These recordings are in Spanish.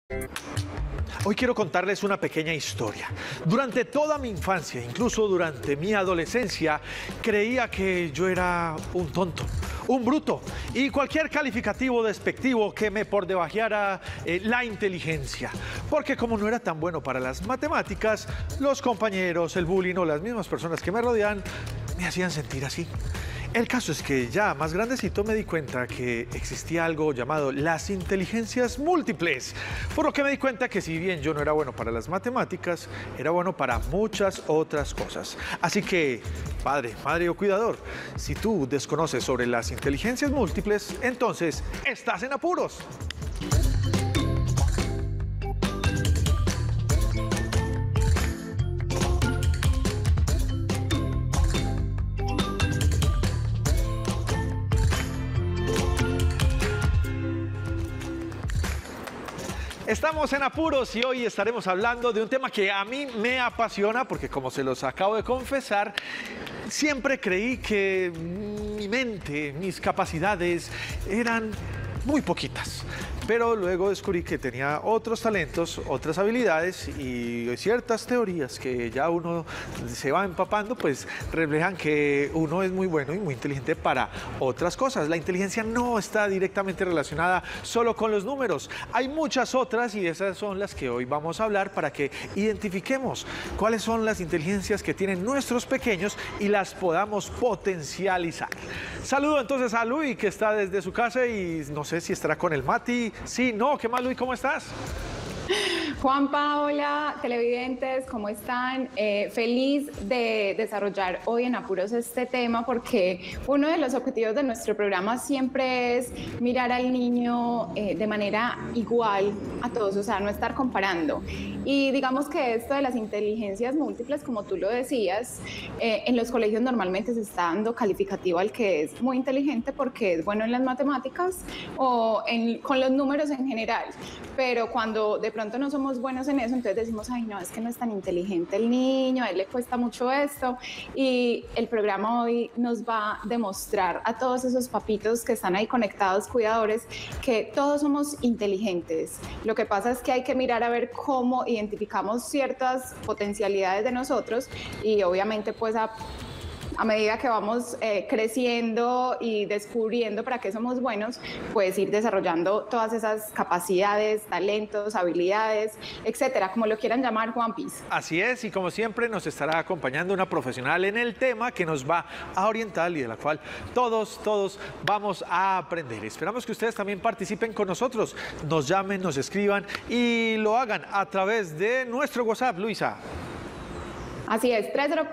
Hoy quiero contarles una pequeña historia. Durante toda mi infancia, incluso durante mi adolescencia, creía que yo era un tonto, un bruto y cualquier calificativo despectivo que me por debajeara la inteligencia. Porque como no era tan bueno para las matemáticas, los compañeros, el bullying o las mismas personas que me rodean me hacían sentir así. El caso es que ya más grandecito me di cuenta que existía algo llamado las inteligencias múltiples, por lo que me di cuenta que si bien yo no era bueno para las matemáticas, era bueno para muchas otras cosas. Así que, padre, madre o cuidador, si tú desconoces sobre las inteligencias múltiples, entonces estás en apuros. Estamos en apuros y hoy estaremos hablando de un tema que a mí me apasiona porque, como se los acabo de confesar, siempre creí que mi mente, mis capacidades eran muy poquitas. Pero luego descubrí que tenía otros talentos, otras habilidades y ciertas teorías que ya uno se va empapando, pues reflejan que uno es muy bueno y muy inteligente para otras cosas. La inteligencia no está directamente relacionada solo con los números. Hay muchas otras y esas son las que hoy vamos a hablar para que identifiquemos cuáles son las inteligencias que tienen nuestros pequeños y las podamos potencializar. Saludo entonces a Luis, que está desde su casa y no sé si estará con el Mati. Sí, no, ¿qué más, Luis? ¿Cómo estás? Juanpa, hola, televidentes, ¿cómo están? Feliz de desarrollar hoy en Apuros este tema porque uno de los objetivos de nuestro programa siempre es mirar al niño de manera igual a todos, o sea, no estar comparando. Y digamos que esto de las inteligencias múltiples, como tú lo decías, en los colegios normalmente se está dando calificativo al que es muy inteligente porque es bueno en las matemáticas o con los números en general, pero cuando de pronto no somos buenos en eso, entonces decimos, ay no, es que no es tan inteligente el niño, a él le cuesta mucho esto, y el programa hoy nos va a demostrar a todos esos papitos que están ahí conectados, cuidadores, que todos somos inteligentes. Lo que pasa es que hay que mirar a ver cómo identificamos ciertas potencialidades de nosotros y obviamente pues a medida que vamos creciendo y descubriendo para qué somos buenos, pues ir desarrollando todas esas capacidades, talentos, habilidades, etcétera, como lo quieran llamar, Juanpis. Así es, y como siempre nos estará acompañando una profesional en el tema que nos va a orientar y de la cual todos vamos a aprender. Esperamos que ustedes también participen con nosotros, nos llamen, nos escriban y lo hagan a través de nuestro WhatsApp, Luisa. Así es,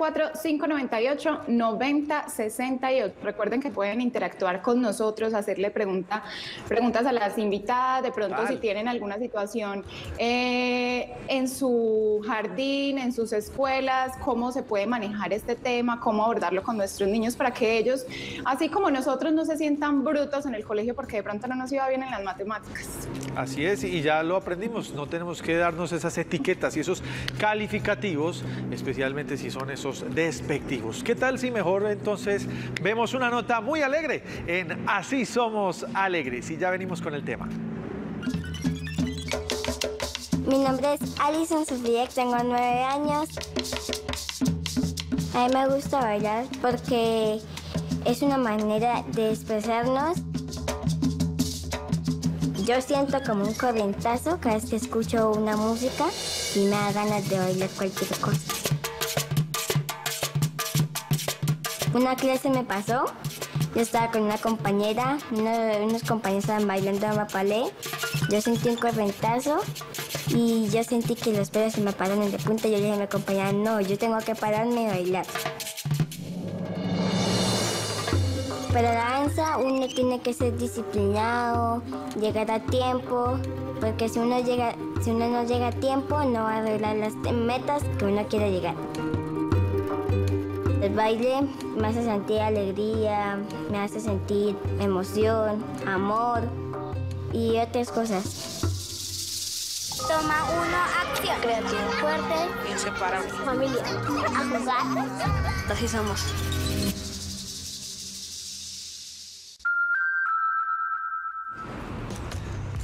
304-598-9068. Recuerden que pueden interactuar con nosotros, hacerle preguntas a las invitadas, de pronto si tienen alguna situación en su jardín, en sus escuelas, cómo se puede manejar este tema, cómo abordarlo con nuestros niños para que ellos, así como nosotros, no se sientan brutos en el colegio porque de pronto no nos iba bien en las matemáticas. Así es, y ya lo aprendimos, no tenemos que darnos esas etiquetas y esos calificativos, especialmente si son esos despectivos. ¿Qué tal si mejor entonces vemos una nota muy alegre en Así Somos Alegres? Y ya venimos con el tema. Mi nombre es Alison Sofía, tengo 9 años. A mí me gusta bailar porque es una manera de expresarnos. Yo siento como un corrientazo cada vez que escucho una música y me da ganas de bailar cualquier cosa. Una clase me pasó, yo estaba con una compañera, unos compañeros estaban bailando mapalé, yo sentí un corrientazo y yo sentí que los pelos se me pararon de punta y yo le dije a mi compañera, no, yo tengo que pararme y bailar. Para la danza uno tiene que ser disciplinado, llegar a tiempo, porque si uno no llega a tiempo no va a lograr las metas que uno quiere llegar. El baile me hace sentir alegría, me hace sentir emoción, amor y otras cosas. Toma 1, acción. Creativo, Fuerte, inseparable, familiar, a jugar. así somos.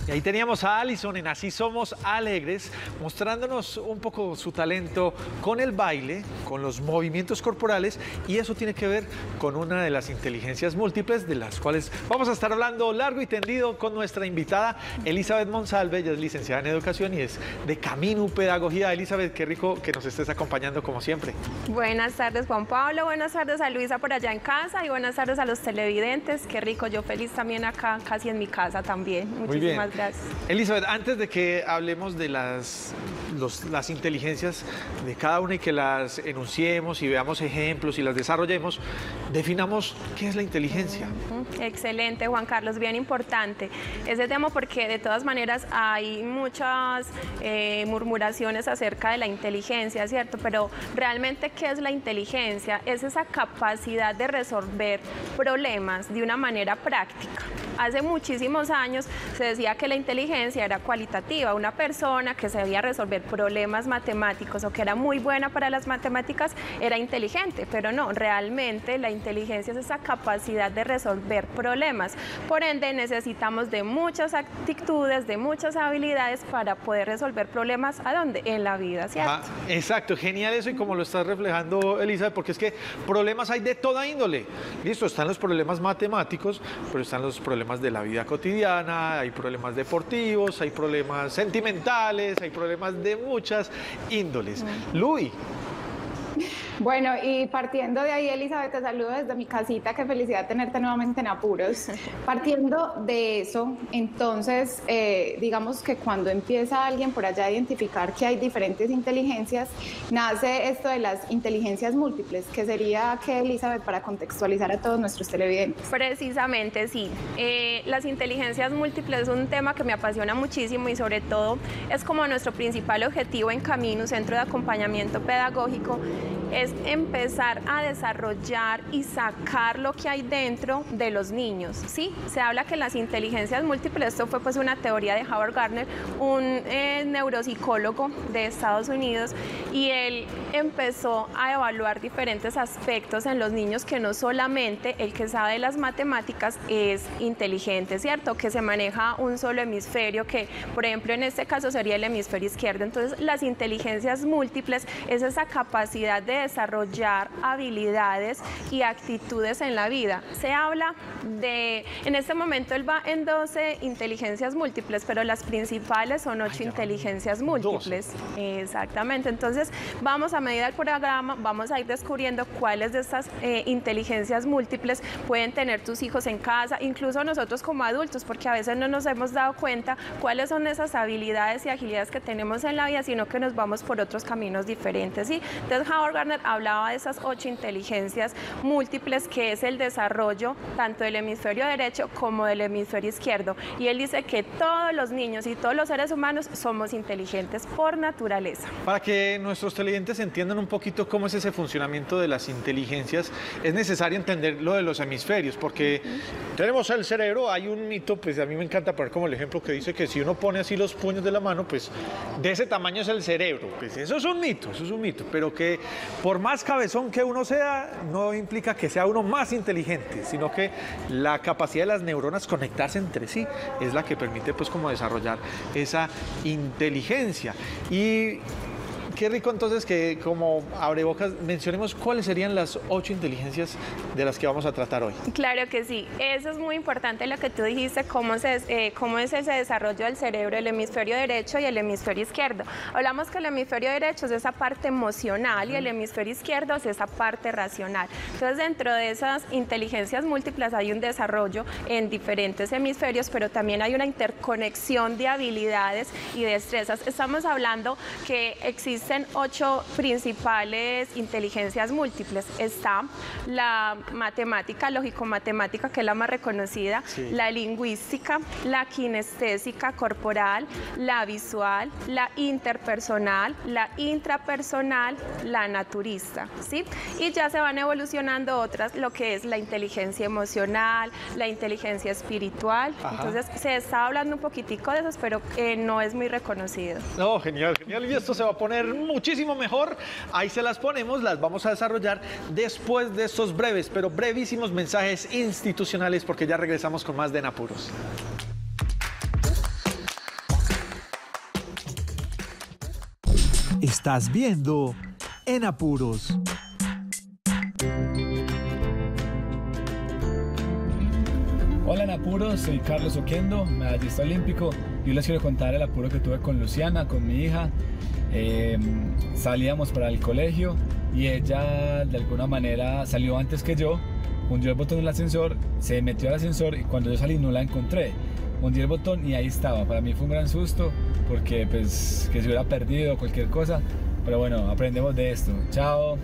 Y ahí teníamos a Alison en Así Somos Alegres, mostrándonos un poco su talento con el baile, con los movimientos corporales, y eso tiene que ver con una de las inteligencias múltiples de las cuales vamos a estar hablando largo y tendido con nuestra invitada Elizabeth Monsalve. Ella es licenciada en Educación y es de Camino Pedagogía. Elizabeth, qué rico que nos estés acompañando como siempre. Buenas tardes, Juan Pablo, buenas tardes a Luisa por allá en casa y buenas tardes a los televidentes. Qué rico, yo feliz también acá, casi en mi casa también. Muchísimas gracias. Elizabeth, antes de que hablemos de las inteligencias de cada una y que las enunciemos y veamos ejemplos y las desarrollemos, definamos qué es la inteligencia. Excelente, Juan Carlos, bien importante ese tema porque de todas maneras hay muchas murmuraciones acerca de la inteligencia, ¿cierto? Pero realmente, ¿qué es la inteligencia? Es esa capacidad de resolver problemas de una manera práctica. Hace muchísimos años se decía que la inteligencia era cualitativa, una persona que sabía resolver problemas matemáticos o que era muy buena para las matemáticas era inteligente, pero no, realmente la inteligencia es esa capacidad de resolver problemas. Por ende, necesitamos de muchas actitudes, de muchas habilidades para poder resolver problemas, ¿a dónde? En la vida, ¿cierto? Exacto, genial eso y como lo estás reflejando, Elizabeth, porque es que problemas hay de toda índole. Listo, están los problemas matemáticos, pero están los problemas de la vida cotidiana, hay problemas deportivos, hay problemas sentimentales, hay problemas de muchas índoles. Luis. Bueno, y partiendo de ahí, Elizabeth, te saludo desde mi casita, qué felicidad tenerte nuevamente en Apuros. Partiendo de eso, entonces, digamos que cuando empieza alguien por allá a identificar que hay diferentes inteligencias, nace esto de las inteligencias múltiples, que sería, ¿qué, Elizabeth, para contextualizar a todos nuestros televidentes? Precisamente, sí. Las inteligencias múltiples es un tema que me apasiona muchísimo y sobre todo es como nuestro principal objetivo en Camino, Centro de Acompañamiento Pedagógico, es empezar a desarrollar y sacar lo que hay dentro de los niños, ¿sí? Se habla que las inteligencias múltiples, esto fue pues una teoría de Howard Gardner, un neuropsicólogo de Estados Unidos, y él empezó a evaluar diferentes aspectos en los niños, que no solamente el que sabe de las matemáticas es inteligente, ¿cierto? Que se maneja un solo hemisferio, que por ejemplo en este caso sería el hemisferio izquierdo. Entonces las inteligencias múltiples es esa capacidad de desarrollar habilidades y actitudes en la vida. Se habla de, en este momento él va en 12 inteligencias múltiples, pero las principales son 8 inteligencias múltiples. 12. Exactamente, entonces vamos a medida del programa, vamos a ir descubriendo cuáles de estas inteligencias múltiples pueden tener tus hijos en casa, incluso nosotros como adultos, porque a veces no nos hemos dado cuenta cuáles son esas habilidades y agilidades que tenemos en la vida, sino que nos vamos por otros caminos diferentes, ¿sí? Entonces Howard Gardner hablaba de esas 8 inteligencias múltiples, que es el desarrollo tanto del hemisferio derecho como del hemisferio izquierdo, y él dice que todos los niños y todos los seres humanos somos inteligentes por naturaleza. Para que nuestros televidentes entiendan un poquito cómo es ese funcionamiento de las inteligencias, es necesario entender lo de los hemisferios, porque tenemos el cerebro, hay un mito, pues a mí me encanta poner como el ejemplo que dice que si uno pone así los puños de la mano, pues de ese tamaño es el cerebro. Pues eso es un mito, pero que por más cabezón que uno sea, no implica que sea uno más inteligente, sino que la capacidad de las neuronas conectarse entre sí es la que permite pues como desarrollar esa inteligencia. Y qué rico entonces que como abrebocas mencionemos cuáles serían las 8 inteligencias de las que vamos a tratar hoy. Claro que sí, eso es muy importante lo que tú dijiste, cómo es ese desarrollo del cerebro, el hemisferio derecho y el hemisferio izquierdo. Hablamos que el hemisferio derecho es esa parte emocional y el hemisferio izquierdo es esa parte racional. Entonces dentro de esas inteligencias múltiples hay un desarrollo en diferentes hemisferios, pero también hay una interconexión de habilidades y destrezas. Estamos hablando que existen 8 principales inteligencias múltiples. Está la matemática, lógico-matemática, que es la más reconocida, sí. La lingüística, la kinestésica corporal, la visual, la interpersonal, la intrapersonal, la naturista, ¿sí? Y ya se van evolucionando otras, lo que es la inteligencia emocional, la inteligencia espiritual. Ajá. Entonces se está hablando un poquitico de eso, pero no es muy reconocido. No, genial, genial. Y esto se va a poner muchísimo mejor. Ahí se las ponemos, las vamos a desarrollar después de estos breves, pero brevísimos mensajes institucionales, porque ya regresamos con más de En Apuros. Estás viendo En Apuros. Hola en Apuros, soy Carlos Oquendo, medallista olímpico. Yo les quiero contar el apuro que tuve con Luciana, con mi hija. Salíamos para el colegio y ella de alguna manera salió antes que yo. Hundió el botón del ascensor, se metió al ascensor y cuando yo salí no la encontré. Hundí el botón y ahí estaba. Para mí fue un gran susto porque pues que se hubiera perdido cualquier cosa. Pero bueno, aprendemos de esto. Chao.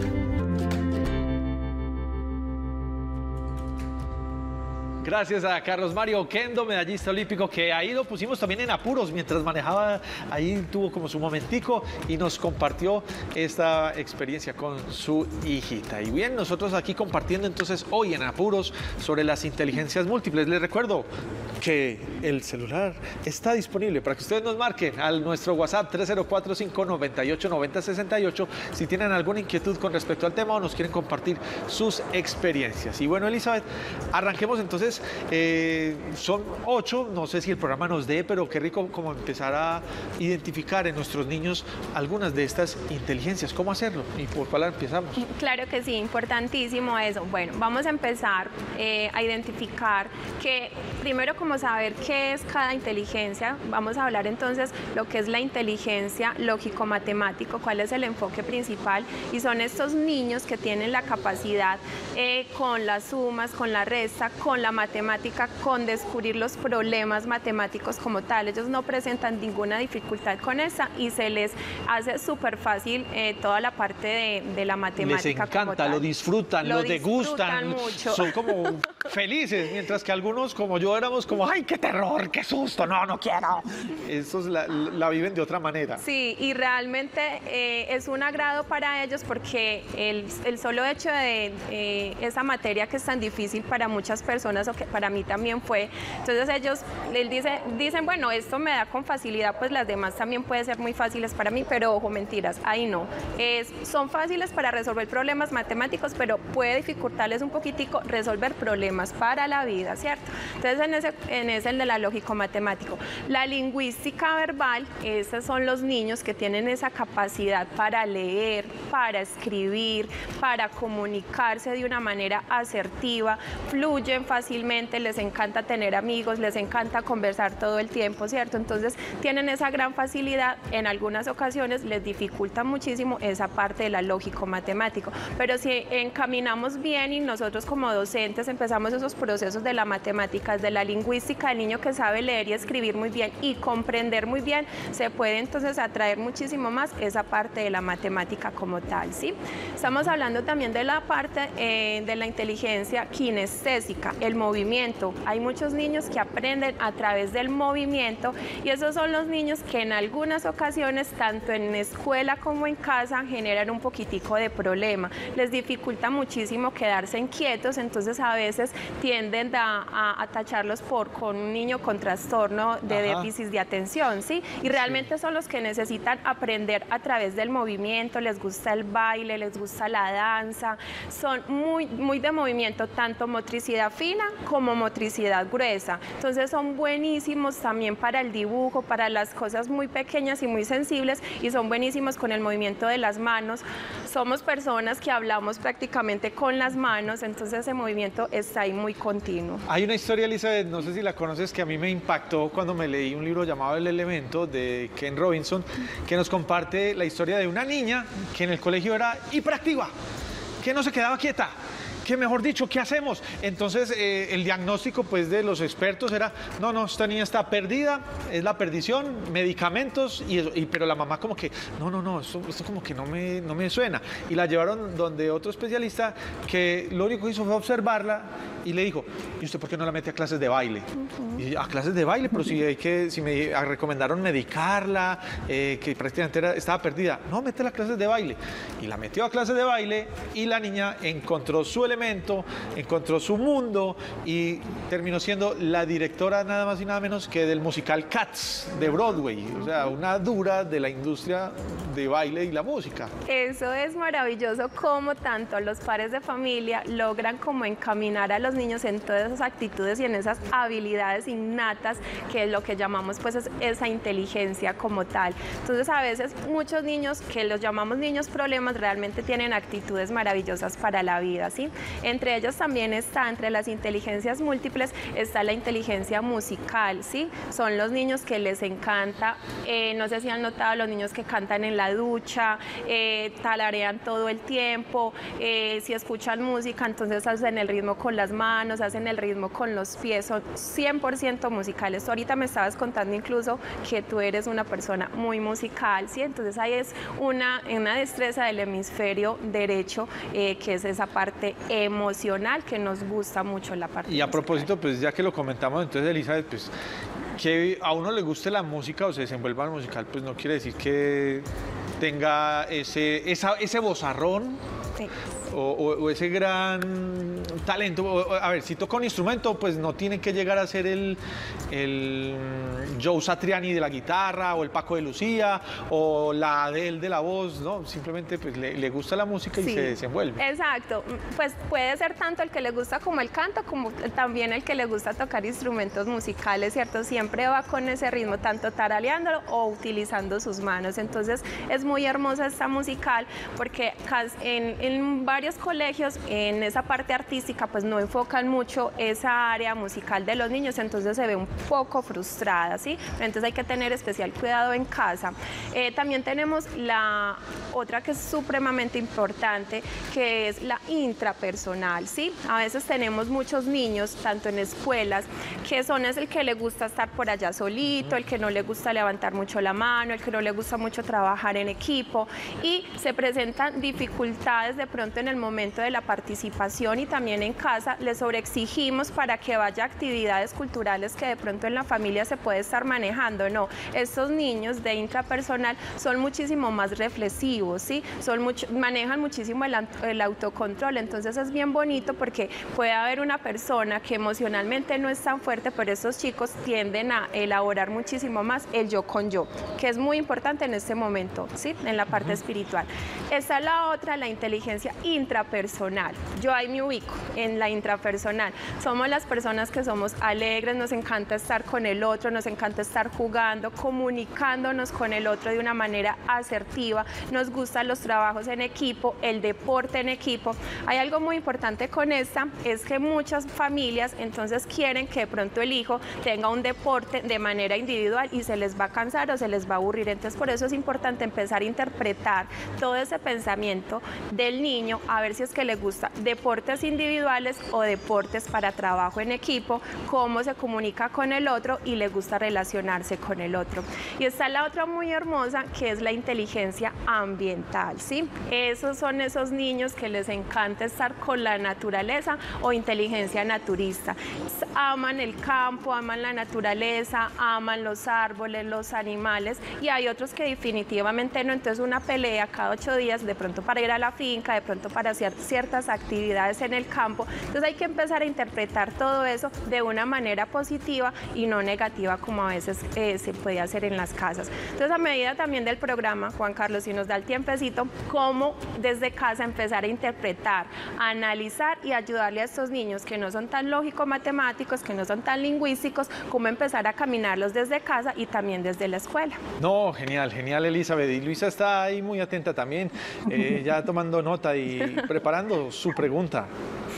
Gracias a Carlos Mario Oquendo, medallista olímpico, que ahí lo pusimos también en apuros mientras manejaba, ahí tuvo como su momentico y nos compartió esta experiencia con su hijita. Y bien, nosotros aquí compartiendo entonces hoy en Apuros sobre las inteligencias múltiples. Les recuerdo que el celular está disponible para que ustedes nos marquen a nuestro WhatsApp 304-598-9068 si tienen alguna inquietud con respecto al tema o nos quieren compartir sus experiencias. Y bueno, Elizabeth, arranquemos entonces. Son 8, no sé si el programa nos dé, pero qué rico como empezar a identificar en nuestros niños algunas de estas inteligencias. ¿Cómo hacerlo? ¿Y por cuál empezamos? Claro que sí, importantísimo eso. Bueno, vamos a empezar a identificar que primero como saber qué es cada inteligencia. Vamos a hablar entonces lo que es la inteligencia lógico-matemático, cuál es el enfoque principal y son estos niños que tienen la capacidad con las sumas, con la resta, con la matemática, con descubrir los problemas matemáticos como tal. Ellos no presentan ninguna dificultad con esa y se les hace súper fácil toda la parte de la matemática. Les encanta, como tal. Lo disfrutan, lo degustan, mucho. Son como felices, mientras que algunos como yo éramos como, ¡ay, qué terror, qué susto! No quiero. Estos la viven de otra manera. Sí, y realmente es un agrado para ellos porque el solo hecho de esa materia que es tan difícil para muchas personas o que para mí también fue, entonces ellos dicen, bueno, esto me da con facilidad, pues las demás también pueden ser muy fáciles para mí, pero ojo, mentiras, ahí no. Son fáciles para resolver problemas matemáticos, pero puede dificultarles un poquitico resolver problemas para la vida, ¿cierto? Entonces en ese el de la lógico-matemático. La lingüística verbal, esos son los niños que tienen esa capacidad para leer, para escribir, para comunicarse de una manera asertiva, fluyen fácilmente, les encanta tener amigos, les encanta conversar todo el tiempo, ¿cierto? Entonces tienen esa gran facilidad, en algunas ocasiones les dificulta muchísimo esa parte de la lógico-matemático, pero si encaminamos bien y nosotros como docentes empezamos esos procesos de la matemática, de la lingüística, el niño que sabe leer y escribir muy bien y comprender muy bien, se puede entonces atraer muchísimo más esa parte de la matemática como tal, ¿sí? Estamos hablando también de la parte de la inteligencia kinestésica, el movimiento. Hay muchos niños que aprenden a través del movimiento y esos son los niños que en algunas ocasiones, tanto en escuela como en casa, generan un poquitico de problema. Les dificulta muchísimo quedarse inquietos, entonces a veces tienden a tacharlos con un niño con trastorno de déficit de atención, ¿sí? Y realmente son los que necesitan aprender a través del movimiento, les gusta el baile, les gusta la danza, son muy de movimiento, tanto motricidad fina como motricidad gruesa. Entonces son buenísimos también para el dibujo, para las cosas muy pequeñas y muy sensibles y son buenísimos con el movimiento de las manos. Somos personas que hablamos prácticamente con las manos, entonces ese movimiento está ahí muy continuo. Hay una historia, Elizabeth, no sé si la conoces, que a mí me impactó cuando me leí un libro llamado El Elemento de Ken Robinson, que nos comparte la historia de una niña que en el colegio era hiperactiva, que no se quedaba quieta. Que mejor dicho, ¿qué hacemos? Entonces el diagnóstico pues de los expertos era, no, esta niña está perdida, es la perdición, medicamentos, pero la mamá como que, no, esto como que no me suena. Y la llevaron donde otro especialista que lo único que hizo fue observarla y le dijo, ¿y usted por qué no la mete a clases de baile? Y a clases de baile, pero si me recomendaron medicarla, que prácticamente estaba perdida. No, métela a clases de baile. Y la metió a clases de baile y la niña encontró su elemento, encontró su mundo y terminó siendo la directora nada más y nada menos que del musical Cats de Broadway, o sea, una dura de la industria de baile y la música. Eso es maravilloso, como tanto los padres de familia logran como encaminar a los niños en todas esas actitudes y en esas habilidades innatas, que es lo que llamamos pues esa inteligencia como tal. Entonces a veces muchos niños que los llamamos niños problemas realmente tienen actitudes maravillosas para la vida, ¿sí? Entre ellos también está, entre las inteligencias múltiples, está la inteligencia musical, ¿sí? Son los niños que les encanta, no sé si han notado, los niños que cantan en la ducha, talarean todo el tiempo, si escuchan música, entonces hacen el ritmo con las manos, hacen el ritmo con los pies, son 100% musicales. Tú ahorita me estabas contando incluso que tú eres una persona muy musical, ¿sí? Entonces ahí es una destreza del hemisferio derecho, que es esa parte emocional que nos gusta mucho la parte Y a musical. propósito, pues ya que lo comentamos, entonces Elizabeth, pues que a uno le guste la música o se desenvuelva en el musical, pues no quiere decir que tenga ese vozarrón. Sí. O ese gran talento. A ver, si toca un instrumento, pues no tiene que llegar a ser el Joe Satriani de la guitarra, o el Paco de Lucía, o la Adele de la voz, ¿no? Simplemente pues le gusta la música y Sí, se desenvuelve. Exacto, pues puede ser tanto el que le gusta como el canto, como también el que le gusta tocar instrumentos musicales, ¿cierto? Siempre va con ese ritmo, tanto taraleándolo o utilizando sus manos. Entonces es muy hermosa esta musical, porque en varios colegios en esa parte artística pues no enfocan mucho esa área musical de los niños, entonces se ve un poco frustrada, ¿sí? Entonces hay que tener especial cuidado en casa. También tenemos la otra que es supremamente importante, que es la intrapersonal, ¿sí? A veces tenemos muchos niños, tanto en escuelas, que son el que le gusta estar por allá solito, el que no le gusta levantar mucho la mano, el que no le gusta mucho trabajar en equipo, y se presentan dificultades de pronto en el momento de la participación, y también en casa les sobreexigimos para que vaya a actividades culturales que de pronto en la familia se puede estar manejando. No, estos niños de intrapersonal son muchísimo más reflexivos, ¿sí? Manejan muchísimo el autocontrol, entonces es bien bonito porque puede haber una persona que emocionalmente no es tan fuerte, pero estos chicos tienden a elaborar muchísimo más el yo con yo, que es muy importante en este momento, ¿sí? En la parte espiritual. Está la otra, la inteligencia intrapersonal. Yo ahí me ubico en la intrapersonal. Somos las personas que somos alegres, nos encanta estar con el otro, nos encanta estar jugando, comunicándonos con el otro de una manera asertiva, nos gustan los trabajos en equipo, el deporte en equipo. Hay algo muy importante con esta, es que muchas familias entonces quieren que de pronto el hijo tenga un deporte de manera individual y se les va a cansar o se les va a aburrir. Entonces por eso es importante empezar a interpretar todo ese pensamiento del niño, a ver si es que le gusta deportes individuales o deportes para trabajo en equipo, cómo se comunica con el otro y le gusta relacionarse con el otro. Y está la otra muy hermosa, que es la inteligencia ambiental, ¿sí? Esos son esos niños que les encanta estar con la naturaleza, o inteligencia naturista. Aman el campo, aman la naturaleza, aman los árboles, los animales, y hay otros que definitivamente no. Entonces una pelea cada 8 días, de pronto para ir a la finca, de pronto para hacer ciertas actividades en el campo. Entonces hay que empezar a interpretar todo eso de una manera positiva y no negativa, como a veces se puede hacer en las casas. Entonces, a medida también del programa, Juan Carlos, si nos da el tiempecito, cómo desde casa empezar a interpretar, a analizar y ayudarle a estos niños que no son tan lógico-matemáticos, que no son tan lingüísticos, cómo empezar a caminarlos desde casa y también desde la escuela. No, genial, genial, Elizabeth. Y Luisa está ahí muy atenta también, ya tomando nota y preparando su pregunta.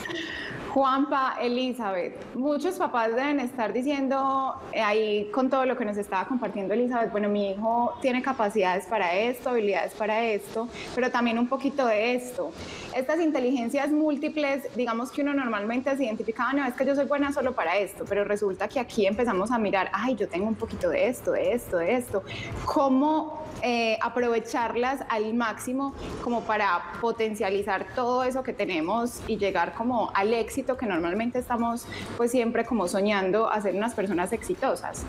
Juanpa, Elizabeth, muchos papás deben estar diciendo ahí con todo lo que nos estaba compartiendo Elizabeth, bueno, mi hijo tiene capacidades para esto, habilidades para esto, pero también un poquito de esto. Estas inteligencias múltiples, digamos que uno normalmente se identificaba, no, es que yo soy buena solo para esto, pero resulta que aquí empezamos a mirar, ay, yo tengo un poquito de esto, de esto, de esto. ¿Cómo aprovecharlas al máximo como para potencializar todo eso que tenemos y llegar como al éxito que normalmente estamos pues siempre como soñando a ser unas personas exitosas?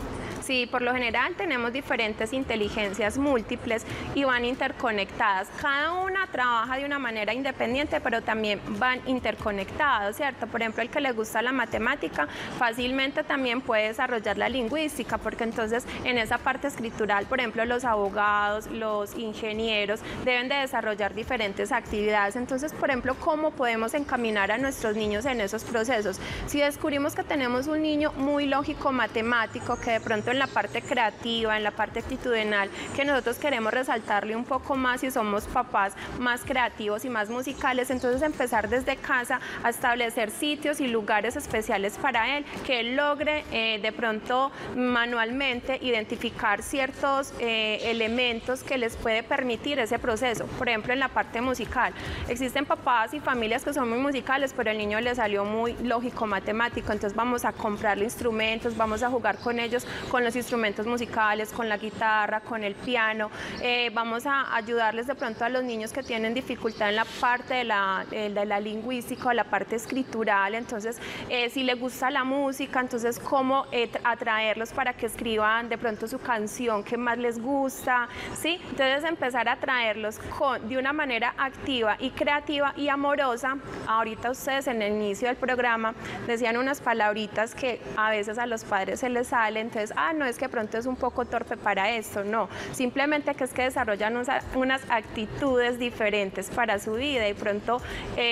Sí, por lo general tenemos diferentes inteligencias múltiples y van interconectadas. Cada una trabaja de una manera independiente, pero también van interconectados, ¿cierto? Por ejemplo, el que le gusta la matemática fácilmente también puede desarrollar la lingüística, porque entonces en esa parte escritural, por ejemplo, los abogados, los ingenieros deben de desarrollar diferentes actividades. Entonces, por ejemplo, ¿cómo podemos encaminar a nuestros niños en esos procesos? Si descubrimos que tenemos un niño muy lógico matemático, que de pronto en la parte creativa, en la parte actitudinal, que nosotros queremos resaltarle un poco más y somos papás más creativos y más musicales, entonces empezar desde casa a establecer sitios y lugares especiales para él, que él logre de pronto manualmente identificar ciertos elementos que les puede permitir ese proceso. Por ejemplo, en la parte musical, existen papás y familias que son muy musicales, pero el niño le salió muy lógico matemático, entonces vamos a comprarle instrumentos, vamos a jugar con ellos, con los instrumentos musicales, con la guitarra, con el piano, vamos a ayudarles de pronto a los niños que tienen dificultad en la parte de la lingüística o la parte escritural. Entonces si les gusta la música, entonces cómo atraerlos para que escriban de pronto su canción que más les gusta, ¿sí? Entonces empezar a atraerlos de una manera activa y creativa y amorosa. Ahorita ustedes en el inicio del programa decían unas palabritas que a veces a los padres se les salen, entonces, no, es que de pronto es un poco torpe para esto, no, simplemente que es que desarrollan unas actitudes diferentes para su vida y pronto,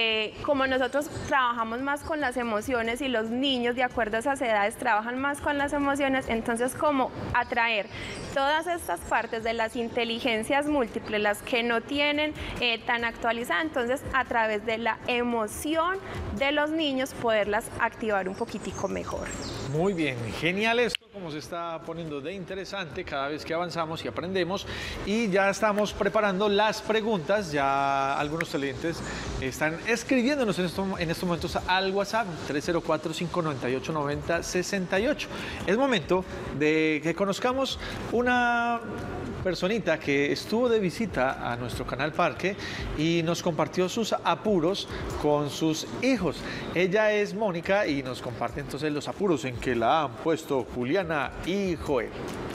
como nosotros trabajamos más con las emociones y los niños de acuerdo a esas edades trabajan más con las emociones, entonces como atraer todas estas partes de las inteligencias múltiples, las que no tienen tan actualizada, entonces a través de la emoción de los niños poderlas activar un poquitico mejor. Muy bien, genial esto, como se está poniendo de interesante cada vez que avanzamos y aprendemos. Y ya estamos preparando las preguntas, ya algunos televidentes están escribiéndonos en estos momentos al WhatsApp 304-598-9068. Es momento de que conozcamos una personita que estuvo de visita a nuestro canal Parque y nos compartió sus apuros con sus hijos. Ella es Mónica y nos comparte entonces los apuros en que la han puesto Juliana y Joel.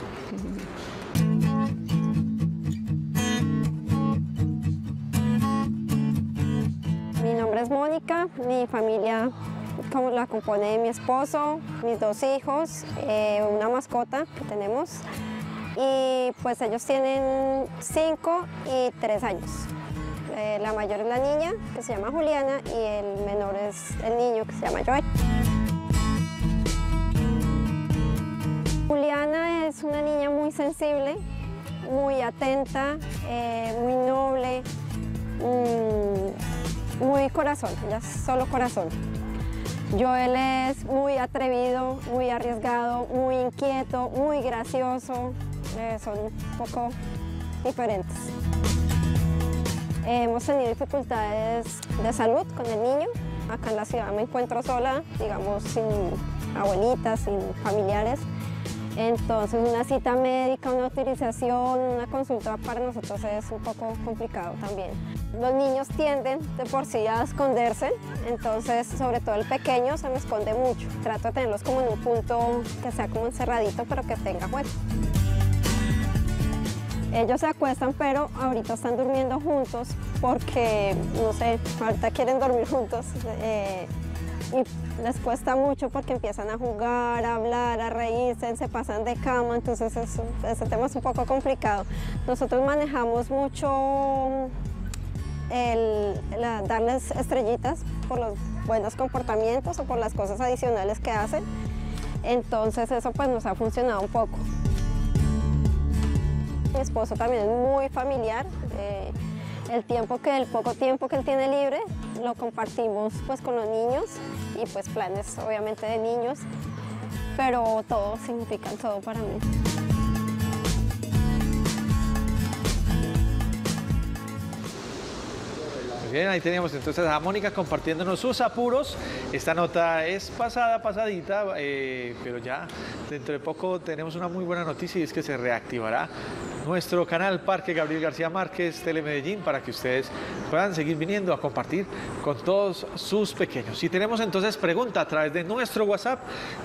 Mi nombre es Mónica, mi familia la compone mi esposo, mis 2 hijos, una mascota que tenemos. Y pues ellos tienen 5 y 3 años. La mayor es la niña, que se llama Juliana, y el menor es el niño, que se llama Joel. Juliana es una niña muy sensible, muy atenta, muy noble, muy corazón, ella es solo corazón. Joel es muy atrevido, muy arriesgado, muy inquieto, muy gracioso. Son un poco diferentes. Hemos tenido dificultades de salud con el niño. Acá en la ciudad me encuentro sola, digamos, sin abuelitas, sin familiares. Entonces una cita médica, una utilización, una consulta para nosotros es un poco complicado también. Los niños tienden de por sí a esconderse, entonces sobre todo el pequeño se me esconde mucho. Trato de tenerlos como en un punto que sea como encerradito, pero que tenga juego. Ellos se acuestan, pero ahorita están durmiendo juntos porque, no sé, ahorita quieren dormir juntos. Y les cuesta mucho porque empiezan a jugar, a hablar, a reírse, se pasan de cama, entonces ese tema es un poco complicado. Nosotros manejamos mucho darles estrellitas por los buenos comportamientos o por las cosas adicionales que hacen, entonces eso pues nos ha funcionado un poco. Mi esposo también es muy familiar. El poco tiempo que él tiene libre lo compartimos pues con los niños y pues planes obviamente de niños, pero todo significa todo para mí. bien, ahí teníamos entonces a Mónica compartiéndonos sus apuros. Esta nota es pasadita, pero ya dentro de poco tenemos una muy buena noticia y es que se reactivará nuestro canal Parque Gabriel García Márquez Telemedellín para que ustedes puedan seguir viniendo a compartir con todos sus pequeños. Y tenemos entonces pregunta a través de nuestro WhatsApp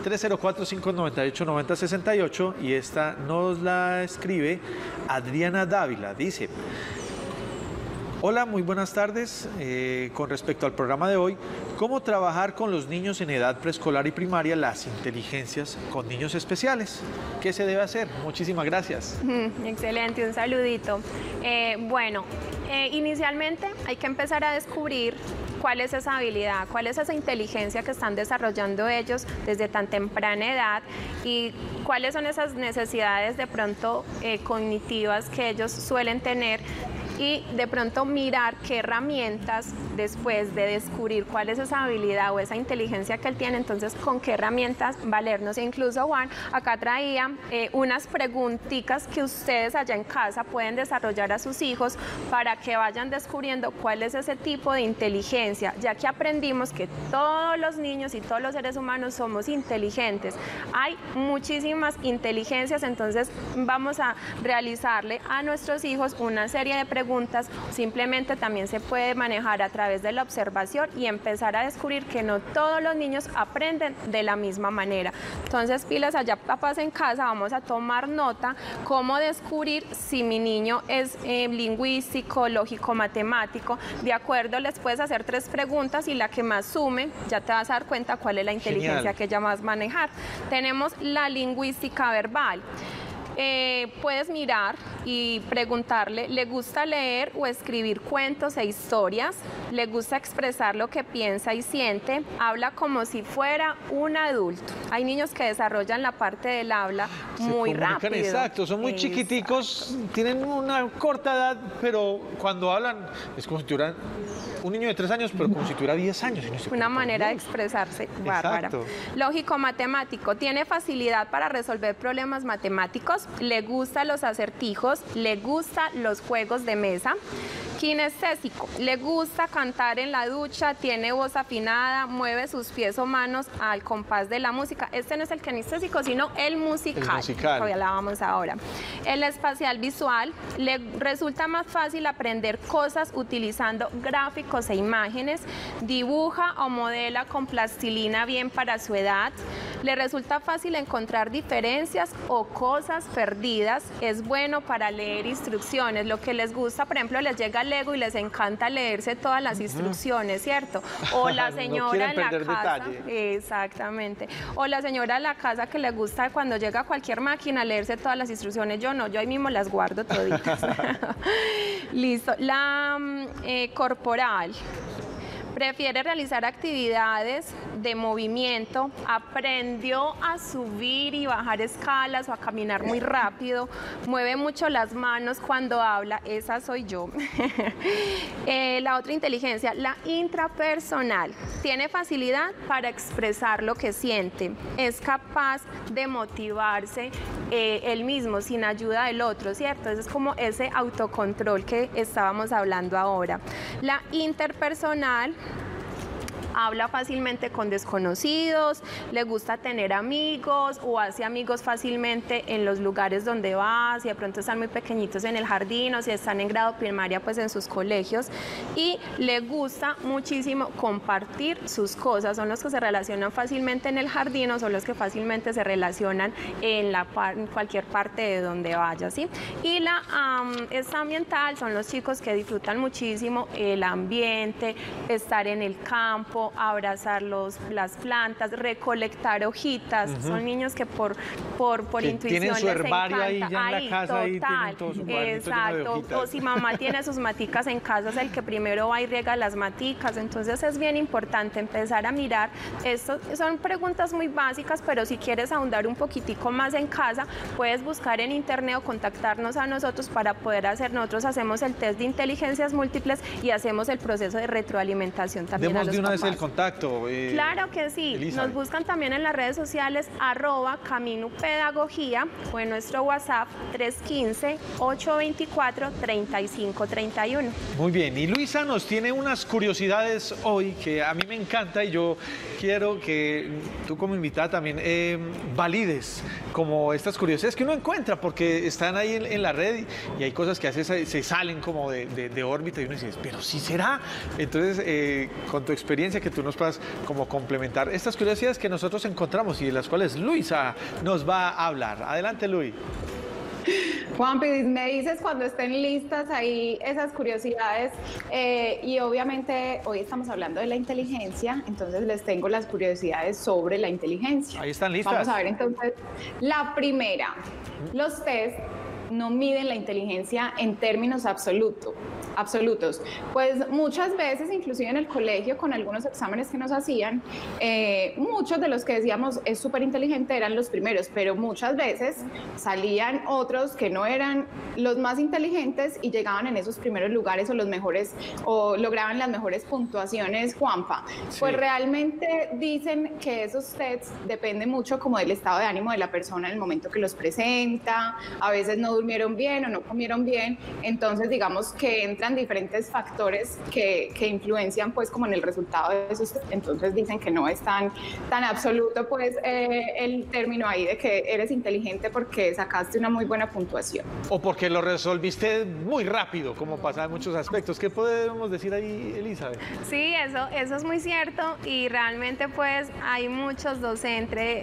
304-598-9068 y esta nos la escribe Adriana Dávila. Dice: hola, muy buenas tardes. Con respecto al programa de hoy, ¿cómo trabajar con los niños en edad preescolar y primaria las inteligencias con niños especiales? ¿Qué se debe hacer? Muchísimas gracias. Excelente, un saludito. Inicialmente hay que empezar a descubrir cuál es esa habilidad, cuál es esa inteligencia que están desarrollando ellos desde tan temprana edad y cuáles son esas necesidades de pronto cognitivas que ellos suelen tener, y de pronto mirar qué herramientas, después de descubrir cuál es esa habilidad o esa inteligencia que él tiene, entonces con qué herramientas valernos. E incluso Juan acá traía unas preguntitas que ustedes allá en casa pueden desarrollar a sus hijos para que vayan descubriendo cuál es ese tipo de inteligencia, ya que aprendimos que todos los niños y todos los seres humanos somos inteligentes. Hay muchísimas inteligencias, entonces vamos a realizarle a nuestros hijos una serie de preguntas. Simplemente también se puede manejar a través de la observación y empezar a descubrir que no todos los niños aprenden de la misma manera. Entonces, pilas allá, papás en casa, vamos a tomar nota cómo descubrir si mi niño es lingüístico, lógico, matemático. De acuerdo, les puedes hacer 3 preguntas y la que más sume, ya te vas a dar cuenta cuál es la inteligencia que ella vas a manejar. Tenemos la lingüística verbal. Puedes mirar y preguntarle, ¿le gusta leer o escribir cuentos e historias? ¿Le gusta expresar lo que piensa y siente? Habla como si fuera un adulto. Hay niños que desarrollan la parte del habla muy rápido. Exacto, son muy chiquiticos, tienen una corta edad, pero cuando hablan es como si tuvieran un niño de 3 años, pero como si tuviera 10 años. Una manera de expresarse bárbara. Lógico-matemático. Tiene facilidad para resolver problemas matemáticos. Le gustan los acertijos. Le gustan los juegos de mesa. Kinestésico. Le gusta cantar en la ducha. Tiene voz afinada. Mueve sus pies o manos al compás de la música. Este no es el kinestésico, sino el musical. Todavía la vamos ahora. El espacial visual. Le resulta más fácil aprender cosas utilizando gráficos e imágenes, dibuja o modela con plastilina bien para su edad, le resulta fácil encontrar diferencias o cosas perdidas, es bueno para leer instrucciones, lo que les gusta, por ejemplo, les llega Lego y les encanta leerse todas las instrucciones, ¿cierto? O la señora en la casa, exactamente, o la señora en la casa que le gusta cuando llega a cualquier máquina leerse todas las instrucciones, yo no, yo ahí mismo las guardo toditas. Listo, la corporal. Prefiere realizar actividades de movimiento, aprendió a subir y bajar escalas o a caminar muy rápido, mueve mucho las manos cuando habla, esa soy yo. La otra inteligencia, la intrapersonal, tiene facilidad para expresar lo que siente, es capaz de motivarse él mismo sin ayuda del otro, ¿cierto? Es como ese autocontrol que estábamos hablando ahora. La interpersonal, habla fácilmente con desconocidos, le gusta tener amigos o hace amigos fácilmente en los lugares donde va, si de pronto están muy pequeñitos en el jardín o si están en grado primaria pues en sus colegios, y le gusta muchísimo compartir sus cosas, son los que se relacionan fácilmente en el jardín o son los que fácilmente se relacionan en cualquier parte de donde vaya, ¿sí? Y la esta ambiental son los chicos que disfrutan muchísimo el ambiente, estar en el campo, abrazar las plantas, recolectar hojitas. Son niños que por intuición tienen su herbario ahí ya en la casa, total, ahí tienen todo su exacto. O si mamá tiene sus maticas en casa, es el que primero va y riega las maticas. Entonces es bien importante empezar a mirar. Esto son preguntas muy básicas, pero si quieres ahondar un poquitico más en casa, puedes buscar en internet o contactarnos a nosotros para poder hacer. Nosotros hacemos el test de inteligencias múltiples y hacemos el proceso de retroalimentación también. Demos a los de una papás. vez el contacto? Claro que sí, Elizabeth. nos buscan también en las redes sociales @Camino Pedagogía o en nuestro WhatsApp 315-824-3531. Muy bien, y Luisa nos tiene unas curiosidades hoy que a mí me encanta y yo quiero que tú como invitada también valides como estas curiosidades que uno encuentra porque están ahí en la red y hay cosas que a veces se salen como de órbita y uno dice, pero sí será. Entonces, con tu experiencia que tú nos puedas como complementar estas curiosidades que nosotros encontramos y de las cuales Luisa nos va a hablar. Adelante, Luis. Juanpi, me dices cuando estén listas ahí esas curiosidades y obviamente hoy estamos hablando de la inteligencia, entonces les tengo las curiosidades sobre la inteligencia. Ahí están listas. Vamos a ver entonces la primera. Los test no miden la inteligencia en términos absolutos. Pues muchas veces, inclusive en el colegio, con algunos exámenes que nos hacían, muchos de los que decíamos es súper inteligente eran los primeros, pero muchas veces salían otros que no eran los más inteligentes y llegaban en esos primeros lugares o los mejores, o lograban las mejores puntuaciones, Juanpa. Sí. Pues realmente dicen que esos tests dependen mucho como del estado de ánimo de la persona en el momento que los presenta, a veces no durmieron bien o no comieron bien, entonces digamos que entran diferentes factores que influencian pues como en el resultado de esos, entonces dicen que no es tan absoluto pues el término ahí de que eres inteligente porque sacaste una muy buena puntuación. O porque lo resolviste muy rápido, como pasa en muchos aspectos. ¿Qué podemos decir ahí, Elizabeth? Sí, eso es muy cierto y realmente pues hay muchos docentes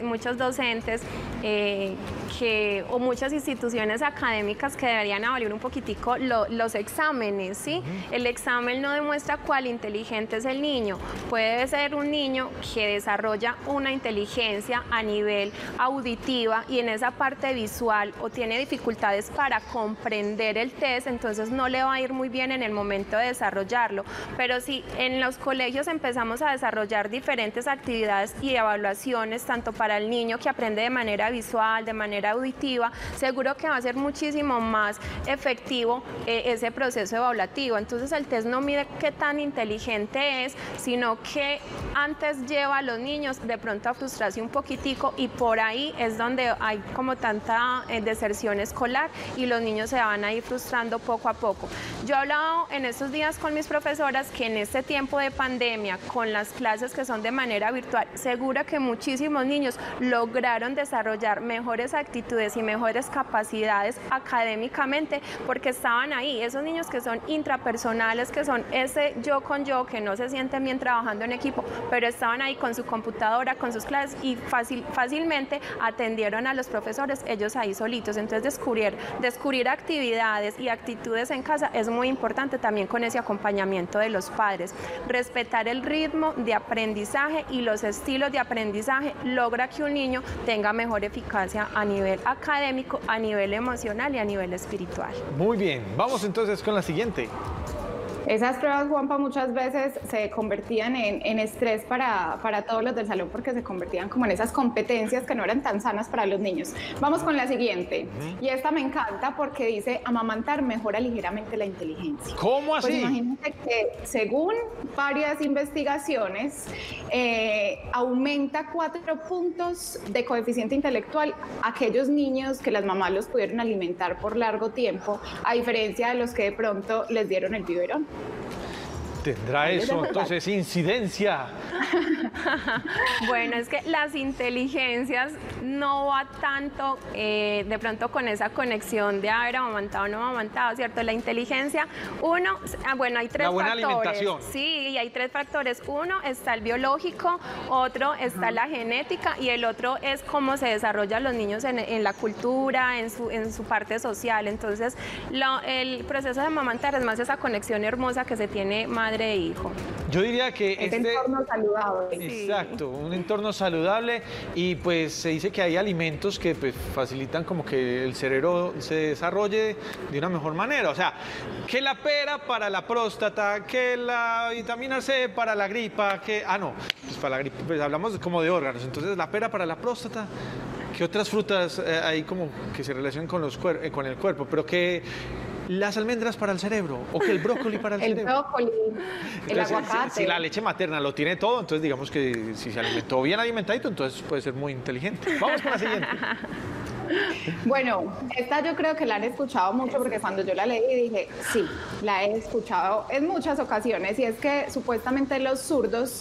o muchas instituciones académicas que deberían evaluar un poquitico los exámenes, ¿sí? El examen no demuestra cuál inteligente es el niño. Puede ser un niño que desarrolla una inteligencia a nivel auditiva y en esa parte visual o tiene dificultades para comprender el test, entonces no le va a ir muy bien en el momento de desarrollarlo. Pero si en los colegios empezamos a desarrollar diferentes actividades y evaluaciones, tanto para el niño que aprende de manera visual, de manera auditiva, seguro que va a ser muchísimo más efectivo ese proceso evaluativo. Entonces el test no mide qué tan inteligente es, sino que antes lleva a los niños de pronto a frustrarse un poquitico y por ahí es donde hay como tanta deserción escolar y los niños se van a ir frustrando poco a poco. Yo he hablado en estos días con mis profesoras que en este tiempo de pandemia, con las clases que son de manera virtual, seguro que muchísimos niños lograron desarrollar mejores actitudes y mejores capacidades académicamente porque estaban ahí. Esos niños que son intrapersonales, que son ese yo con yo, que no se sienten bien trabajando en equipo, pero estaban ahí con su computadora, con sus clases y fácilmente atendieron a los profesores ellos ahí solitos. Entonces descubrir actividades y actitudes en casa es muy importante también con ese acompañamiento de los padres. Respetar el ritmo de aprendizaje y los estilos de aprendizaje logra que un niño tenga mejor eficacia a nivel académico, a nivel emocional y a nivel espiritual. Muy bien, vamos entonces con la siguiente. Esas pruebas, Juanpa, muchas veces se convertían en estrés para todos los del salón porque se convertían como en esas competencias que no eran tan sanas para los niños. Vamos con la siguiente. Y esta me encanta porque dice, amamantar mejora ligeramente la inteligencia. ¿Cómo así? Pues imagínate que según varias investigaciones, aumenta 4 puntos de coeficiente intelectual aquellos niños que las mamás los pudieron alimentar por largo tiempo, a diferencia de los que de pronto les dieron el biberón. ¿Tendrá eso entonces incidencia? Bueno, es que las inteligencias no va tanto de pronto con esa conexión de haber amamantado o no amamantado, ¿cierto? La inteligencia, hay 3 factores. La buena alimentación. Sí, y hay 3 factores. Uno está el biológico, otro está la genética y el otro es cómo se desarrollan los niños en la cultura, en su parte social. Entonces, el proceso de amamantar es más esa conexión hermosa que se tiene madre e hijo. Yo diría que entorno saludable. Exacto, un entorno saludable y pues se dice que hay alimentos que pues facilitan como que el cerebro se desarrolle de una mejor manera. O sea, que la pera para la próstata, que la vitamina C para la gripa, pues para la gripa, pues hablamos como de órganos. Entonces la pera para la próstata. ¿Qué otras frutas hay como que se relacionan con el cuerpo? Pero que las almendras para el cerebro o que el brócoli para el El cerebro. brócoli, el Entonces, aguacate. si la leche materna lo tiene todo, entonces digamos que si se alimentó bien alimentadito, entonces puede ser muy inteligente. Vamos con la siguiente. Bueno, esta yo creo que la han escuchado mucho porque cuando yo la leí dije, sí, la he escuchado en muchas ocasiones y es que supuestamente los zurdos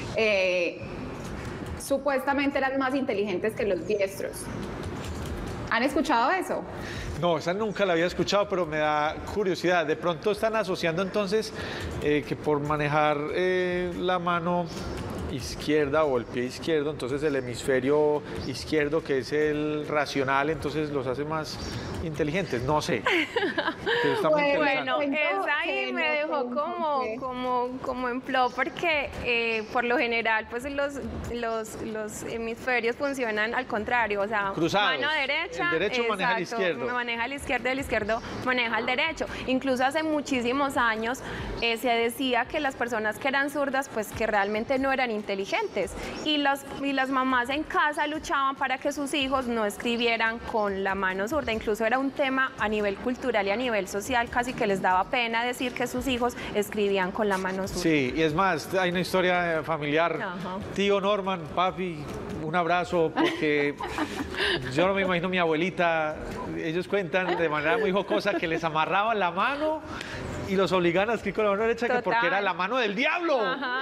supuestamente eran más inteligentes que los diestros. ¿Han escuchado eso? No, esa nunca la había escuchado, pero me da curiosidad. De pronto están asociando entonces que por manejar la mano izquierda o el pie izquierdo, entonces el hemisferio izquierdo, que es el racional, entonces los hace más inteligentes. No sé. Pero está muy interesante. Bueno, esa ahí me dejó como en flow porque por lo general pues los hemisferios funcionan al contrario, o sea, cruzados. Mano derecha, El derecho maneja el exacto, izquierdo. maneja el izquierdo maneja el derecho. Incluso hace muchísimos años se decía que las personas que eran zurdas pues que realmente no eran inteligentes y las mamás en casa luchaban para que sus hijos no escribieran con la mano zurda. Incluso era un tema a nivel cultural y a nivel social, casi que les daba pena decir que sus hijos escribían con la mano zurda. Sí, y es más, hay una historia familiar. Ajá. Tío Norman, papi, un abrazo, porque yo no me imagino mi abuelita, ellos cuentan de manera muy jocosa que les amarraban la mano y los obligaban a escribir con la mano derecha que porque era la mano del diablo.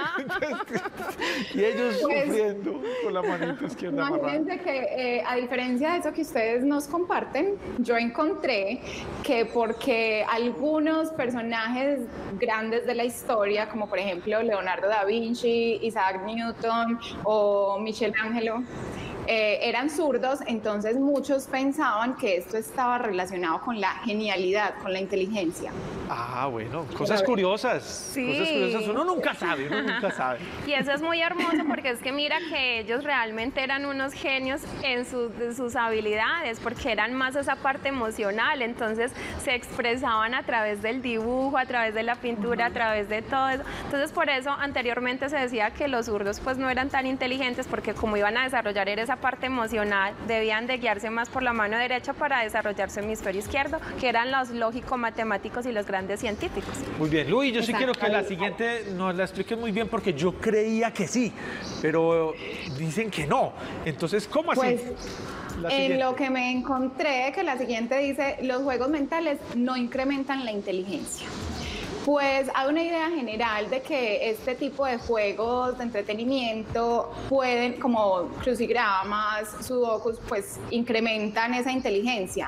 Y ellos sufriendo con la manita izquierda amarrada. Imagínense que a diferencia de eso que ustedes nos comparten, yo encontré que porque algunos personajes grandes de la historia, como por ejemplo Leonardo da Vinci, Isaac Newton o Michelangelo, eran zurdos, entonces muchos pensaban que esto estaba relacionado con la genialidad, con la inteligencia. Ah, bueno, cosas curiosas. Sí. Cosas curiosas. Uno nunca sabe, uno nunca sabe. Y eso es muy hermoso porque es que mira que ellos realmente eran unos genios en sus habilidades, porque eran más esa parte emocional, entonces se expresaban a través del dibujo, a través de la pintura, a través de todo eso. Entonces por eso anteriormente se decía que los zurdos pues no eran tan inteligentes porque como iban a desarrollar esa parte emocional, debían de guiarse más por la mano derecha para desarrollar su hemisferio izquierdo, que eran los lógico-matemáticos y los grandes científicos. Muy bien, Luis, yo sí quiero que la siguiente nos la explique muy bien porque yo creía que sí, pero dicen que no. Entonces, ¿cómo así? Pues, en lo que me encontré, que la siguiente dice, los juegos mentales no incrementan la inteligencia. Pues hay una idea general de que este tipo de juegos de entretenimiento pueden, como crucigramas, sudokus, pues incrementan esa inteligencia,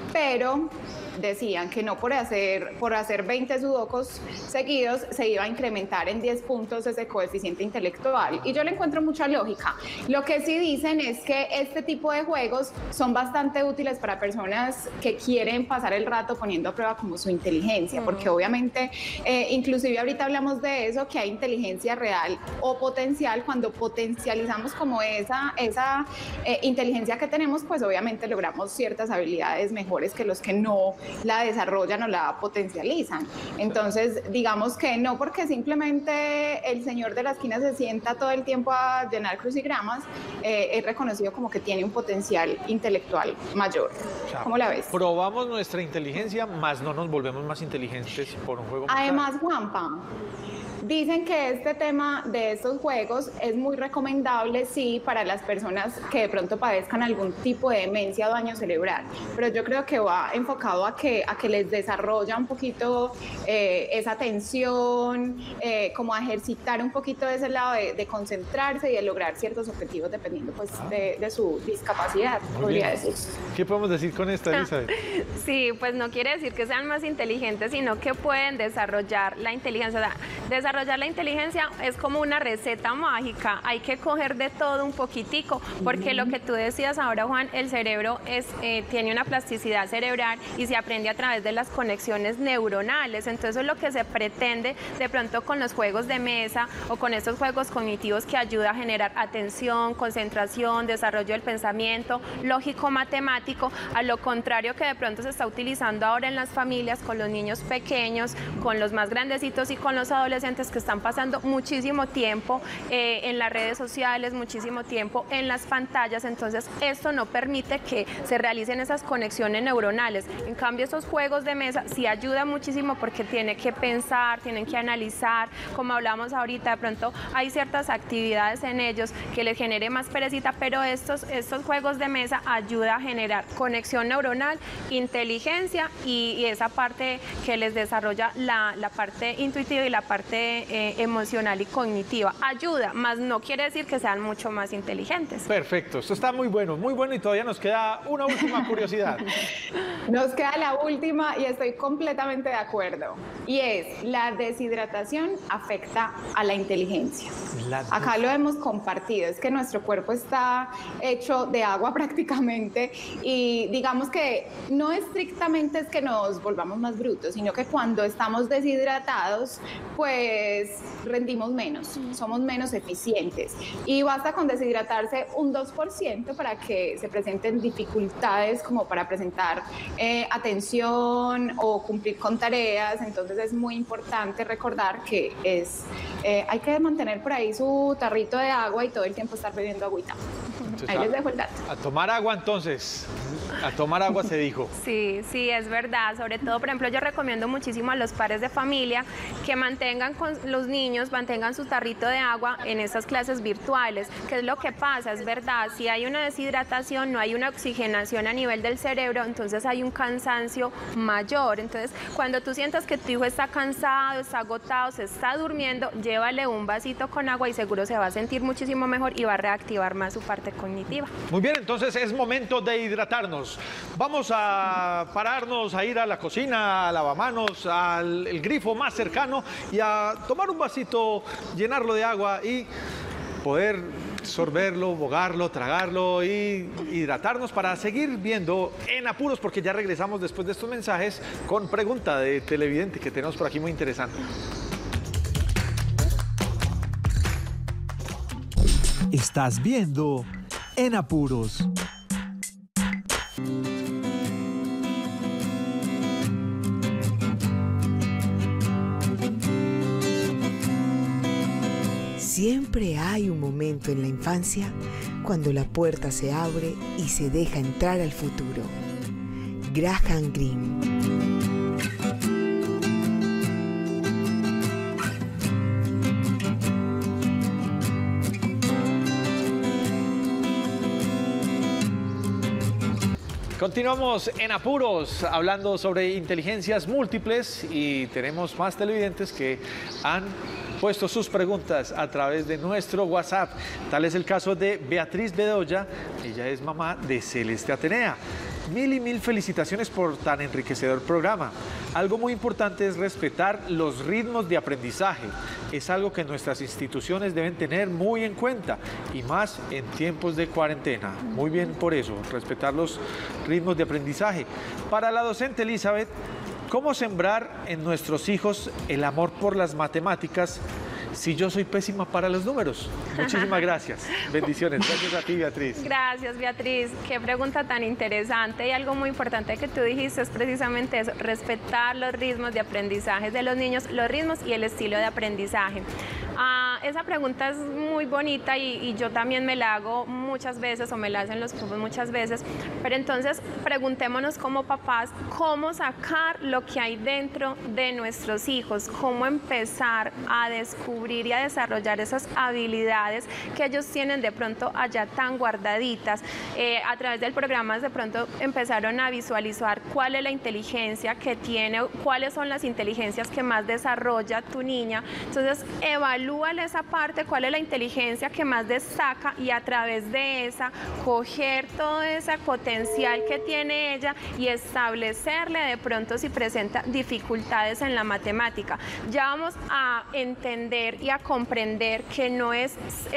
pero decían que no por hacer 20 sudokus seguidos se iba a incrementar en 10 puntos ese coeficiente intelectual. Y yo le encuentro mucha lógica. Lo que sí dicen es que este tipo de juegos son bastante útiles para personas que quieren pasar el rato poniendo a prueba como su inteligencia, porque obviamente, inclusive ahorita hablamos de eso, que hay inteligencia real o potencial. Cuando potencializamos como esa inteligencia que tenemos, pues obviamente logramos ciertas habilidades mejores que los que no la desarrollan o la potencializan. Entonces, digamos que no porque simplemente el señor de la esquina se sienta todo el tiempo a llenar crucigramas, es reconocido como que tiene un potencial intelectual mayor. O sea, ¿Cómo la ves? Probamos nuestra inteligencia, más no nos volvemos más inteligentes por un juego mental. Además, Juanpa, dicen que este tema de estos juegos es muy recomendable, sí, para las personas que de pronto padezcan algún tipo de demencia o daño cerebral, pero yo creo que va enfocado a que les desarrolla un poquito esa atención, como a ejercitar un poquito ese lado de concentrarse y de lograr ciertos objetivos dependiendo pues de su discapacidad, podría decir. ¿Qué podemos decir con esta, Elizabeth? Sí, pues no quiere decir que sean más inteligentes, sino que pueden desarrollar la inteligencia. O sea, desarrollar la inteligencia es como una receta mágica, hay que coger de todo un poquitico, porque lo que tú decías ahora, Juan, el cerebro tiene una plasticidad cerebral y se aprende a través de las conexiones neuronales. Entonces lo que se pretende de pronto con los juegos de mesa o con estos juegos cognitivos que ayuda a generar atención, concentración, desarrollo del pensamiento, lógico-matemático, a lo contrario que de pronto se está utilizando ahora en las familias con los niños pequeños, con los más grandecitos y con los adolescentes, adolescentes que están pasando muchísimo tiempo en las redes sociales, muchísimo tiempo en las pantallas, entonces esto no permite que se realicen esas conexiones neuronales. En cambio, esos juegos de mesa sí ayudan muchísimo porque tienen que pensar, tienen que analizar, como hablamos ahorita, de pronto hay ciertas actividades en ellos que les genere más perecita, pero estos juegos de mesa ayudan a generar conexión neuronal, inteligencia y esa parte que les desarrolla la parte intuitiva y la parte emocional y cognitiva. Ayuda, más no quiere decir que sean mucho más inteligentes. Perfecto, esto está muy bueno y todavía nos queda una última curiosidad. Nos queda la última y estoy completamente de acuerdo. Y es, la deshidratación afecta a la inteligencia. Acá lo hemos compartido, es que nuestro cuerpo está hecho de agua prácticamente y digamos que no estrictamente es que nos volvamos más brutos, sino que cuando estamos deshidratados, pues rendimos menos, somos menos eficientes. Y basta con deshidratarse un 2% para que se presenten dificultades como para presentar atención o cumplir con tareas. Entonces es muy importante recordar que hay que mantener por ahí su tarrito de agua y todo el tiempo estar bebiendo agüita. Ahí les dejo el dato. A tomar agua entonces. A tomar agua se dijo. Sí, sí, es verdad. Sobre todo, por ejemplo, yo recomiendo muchísimo a los padres de familia que mantengan con los niños, mantengan su tarrito de agua en esas clases virtuales. ¿Qué es lo que pasa? Es verdad, si hay una deshidratación, no hay una oxigenación a nivel del cerebro, entonces hay un cansancio mayor. Entonces, cuando tú sientas que tu hijo está cansado, está agotado, se está durmiendo, llévale un vasito con agua y seguro se va a sentir muchísimo mejor y va a reactivar más su parte cognitiva. Muy bien, entonces es momento de hidratarnos. Vamos a pararnos, a ir a la cocina, a lavamanos, al grifo más cercano y a tomar un vasito, llenarlo de agua y poder sorberlo, bogarlo, tragarlo y hidratarnos para seguir viendo En Apuros, porque ya regresamos después de estos mensajes con pregunta de televidente que tenemos por aquí muy interesante. Estás viendo En Apuros. Siempre hay un momento en la infancia cuando la puerta se abre y se deja entrar al futuro. Graham Greene. Continuamos en Apuros, hablando sobre inteligencias múltiples y tenemos más televidentes que han puesto sus preguntas a través de nuestro WhatsApp. Tal es el caso de Beatriz Bedoya, ella es mamá de Celeste Atenea. Mil y mil felicitaciones por tan enriquecedor programa. Algo muy importante es respetar los ritmos de aprendizaje. Es algo que nuestras instituciones deben tener muy en cuenta y más en tiempos de cuarentena. Muy bien por eso, respetar los ritmos de aprendizaje. Para la docente Elizabeth, ¿cómo sembrar en nuestros hijos el amor por las matemáticas si yo soy pésima para los números? Muchísimas gracias. Bendiciones. Gracias a ti, Beatriz. Gracias, Beatriz. Qué pregunta tan interesante. Y algo muy importante que tú dijiste es precisamente eso, respetar los ritmos de aprendizaje de los niños, los ritmos y el estilo de aprendizaje. Esa pregunta es muy bonita y yo también me la hago muchas veces o me la hacen los grupos muchas veces, pero entonces preguntémonos como papás cómo sacar lo que hay dentro de nuestros hijos, cómo empezar a descubrir y a desarrollar esas habilidades que ellos tienen de pronto allá tan guardaditas. A través del programa de pronto empezaron a visualizar cuál es la inteligencia que tiene, cuáles son las inteligencias que más desarrolla tu niña, entonces evalúale esa parte, cuál es la inteligencia que más destaca y a través de esa coger todo ese potencial que tiene ella y establecerle de pronto si presenta dificultades en la matemática. Ya vamos a entender y a comprender que no es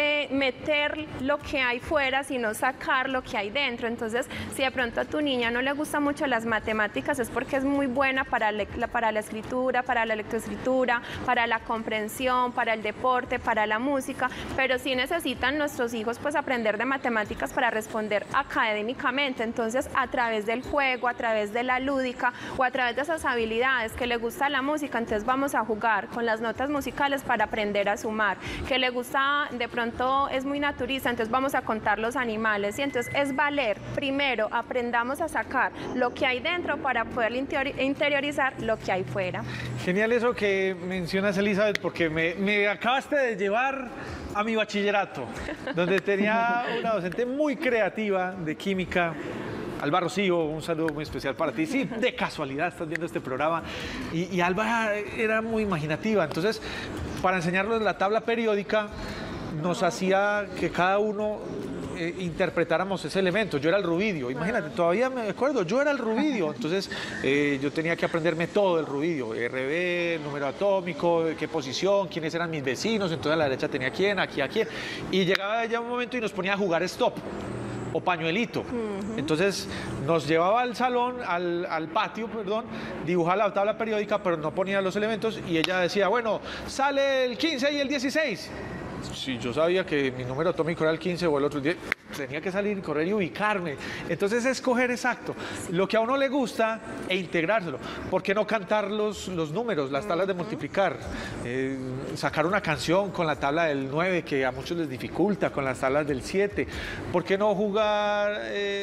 meter lo que hay fuera, sino sacar lo que hay dentro. Entonces, si de pronto a tu niña no le gusta mucho las matemáticas, es porque es muy buena para la escritura, para la lectoescritura, para la comprensión, para el deporte, para la música, pero sí necesitan nuestros hijos pues aprender de matemáticas para responder académicamente. Entonces, a través del juego, a través de la lúdica o a través de esas habilidades que le gusta la música, entonces vamos a jugar con las notas musicales para aprender a sumar. Que le gusta, de pronto es muy naturista, entonces vamos a contar los animales. Y entonces es valer, primero aprendamos a sacar lo que hay dentro para poder interiorizar lo que hay fuera. Genial eso que mencionas, Elizabeth, porque me acabaste de llevar a mi bachillerato, donde tenía una docente muy creativa de química, Alba Rocío, un saludo muy especial para ti. Sí, de casualidad estás viendo este programa. Y Alba era muy imaginativa. Entonces, para enseñarnos la tabla periódica, nos hacía que cada uno interpretáramos ese elemento. Yo era el rubidio, imagínate, todavía me acuerdo, yo era el rubidio. Entonces, yo tenía que aprenderme todo el rubidio. RB, el número atómico, qué posición, quiénes eran mis vecinos. Entonces, a la derecha tenía quién, aquí a quién. Y llegaba ya un momento y nos ponía a jugar stop o pañuelito. Entonces nos llevaba al salón, al patio, perdón, dibujaba la tabla periódica, pero no ponía los elementos y ella decía, bueno, sale el 15 y el 16. Si yo sabía que mi número atómico era el 15 o el otro 10, tenía que salir, correr y ubicarme. Entonces, escoger exacto lo que a uno le gusta e integrárselo. ¿Por qué no cantar los números, las tablas de multiplicar? Sacar una canción con la tabla del 9, que a muchos les dificulta, con las tablas del 7. ¿Por qué no jugar,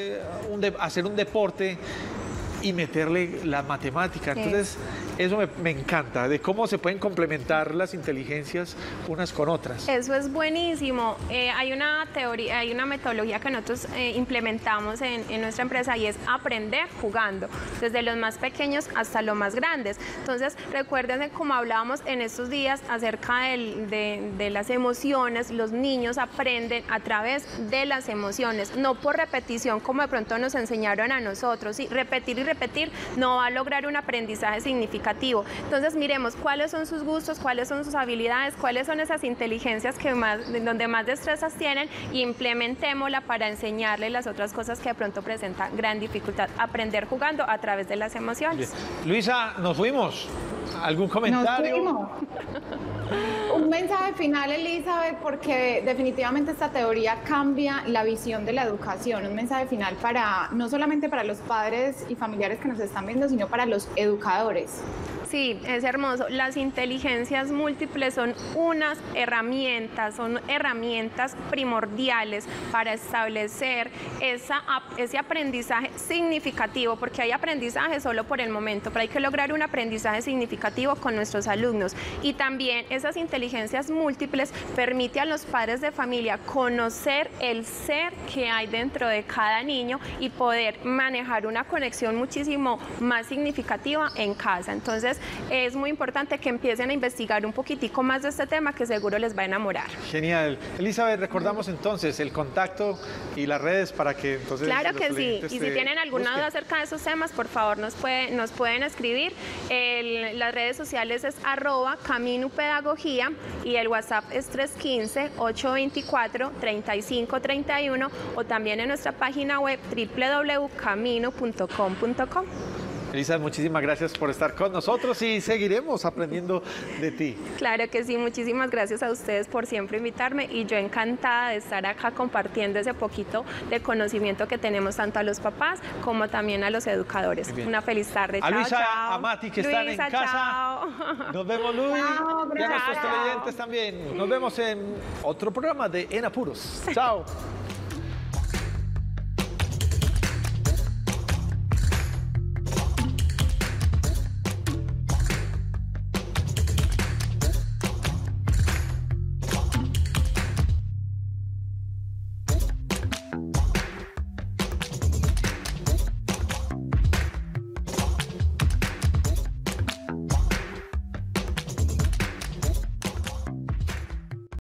hacer un deporte y meterle la matemática? Entonces, eso me encanta, de cómo se pueden complementar las inteligencias unas con otras. Eso es buenísimo. Hay una teoría, hay una metodología que nosotros implementamos en nuestra empresa y es aprender jugando, desde los más pequeños hasta los más grandes. Entonces, recuerden como hablábamos en estos días acerca de las emociones, los niños aprenden a través de las emociones, no por repetición como de pronto nos enseñaron a nosotros. ¿Sí? Repetir y repetir no va a lograr un aprendizaje significativo. Entonces miremos cuáles son sus gustos, cuáles son sus habilidades, cuáles son esas inteligencias donde más destrezas tienen, y implementémosla para enseñarle las otras cosas que de pronto presentan gran dificultad. Aprender jugando a través de las emociones. Bien. Luisa, nos fuimos. ¿Algún comentario? Nos fuimos. Un mensaje final, Elizabeth, porque definitivamente esta teoría cambia la visión de la educación. Un mensaje final no solamente para los padres y familiares que nos están viendo, sino para los educadores. Sí, es hermoso. Las inteligencias múltiples son herramientas primordiales para establecer ese aprendizaje significativo, porque hay aprendizaje solo por el momento, pero hay que lograr un aprendizaje significativo con nuestros alumnos. Y también esas inteligencias múltiples permiten a los padres de familia conocer el ser que hay dentro de cada niño y poder manejar una conexión muchísimo más significativa en casa. Entonces, es muy importante que empiecen a investigar un poquitico más de este tema, que seguro les va a enamorar. Genial. Elizabeth, recordamos entonces el contacto y las redes para que entonces... Claro que sí. Y si tienen alguna duda acerca de esos temas, por favor nos pueden escribir. Las redes sociales es @caminupedagogía y el WhatsApp es 315-824-3531 o también en nuestra página web www.camino.com.co. Elisa, muchísimas gracias por estar con nosotros y seguiremos aprendiendo de ti. Claro que sí, muchísimas gracias a ustedes por siempre invitarme y yo encantada de estar acá compartiendo ese poquito de conocimiento que tenemos tanto a los papás como también a los educadores. Una feliz tarde. A chao, Luisa, chao. a Mati, que están en casa. Chao. Nos vemos, Luis. Chao, y a nuestros televidentes también. Nos vemos en otro programa de En Apuros. Chao.